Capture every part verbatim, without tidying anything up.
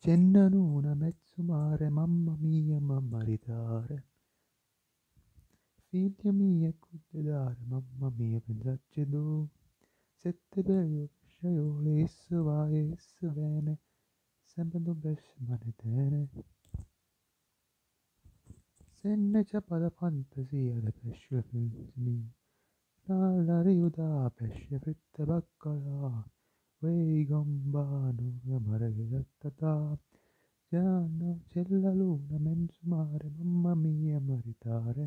Cennanuna mezzo mare, mamma mia, mamma ridare. Figlia mia, culle dare, mamma mia, pensacci tu. Sette bello pesciaiole, esso va, esso viene, sempre tu pesce manetene. Se ne c'è la fantasia, le pesce mia. Alla riuda, pesce fritta baccalà, quei gombano, la mare che rattata. Già c'è la luna, mezzo mare, mamma mia, maritare.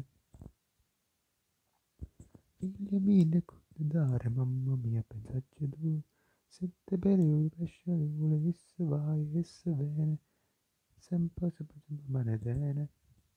Figlia mille cose dare, mamma mia, pensacci tu. Sette periodi pesciole, esse vai, esse viene, sempre, sempre, sempre manetene.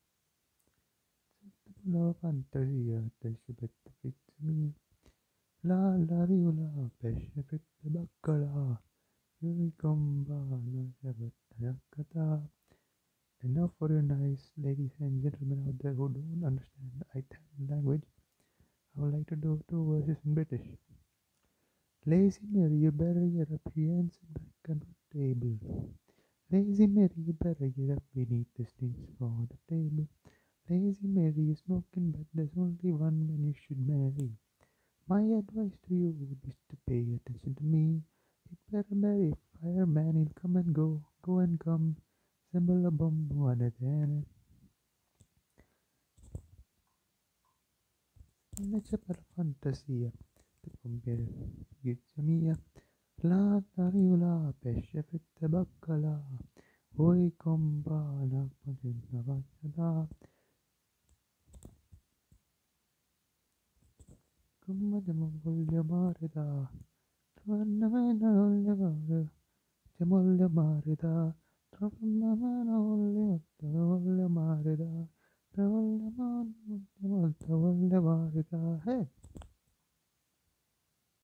Sette la fantasia, pesce petto frizzo mio. La la riola, pesce fritto baccalà, io compagno, se per and now for your nice ladies and gentlemen out there who don't understand Italian language, I would like to do two verses in British. Lazy Mary, you better get up here and sit back on the table. Lazy Mary, you better get up, we need these things for the table. Lazy Mary, you're smoking, but there's only one man you should marry. My advice to you is to pay attention to me. You better marry a fireman, he'll come and go, go and come. Symbol a bum, one at the invece per fantasia, ti compiere pizza mia, la tariola, pesce, fritte, baccalà, voi compana, una vaccia come non voglio amare da, trovare non voglio amare, ti voglio amare da, trovare non voglio, ti voglio amare da, ti voglio amare, ti voglio